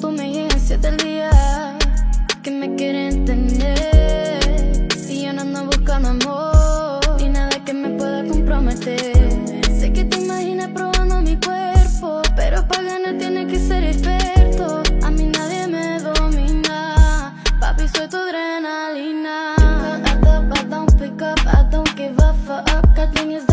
tú me llegas 7 al día, que me quiere entender. Y yo no ando buscando amor ni nada que me pueda comprometer. Sé que te imaginas probando mi cuerpo, pero para ganar tienes que ser experto. A mí nadie me domina, papi, soy tu adrenalina. I don't pick up, I don't give a fuck. Got